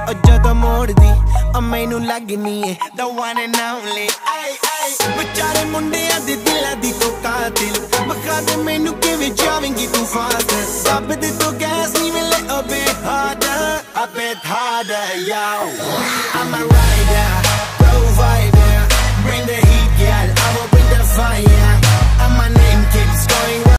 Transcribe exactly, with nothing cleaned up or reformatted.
ਉਹ ਜਦੋਂ ਮੋੜਦੀ ਉਹ ਮੈਨੂੰ ਲੱਗਨੀ ਏ the one and only ay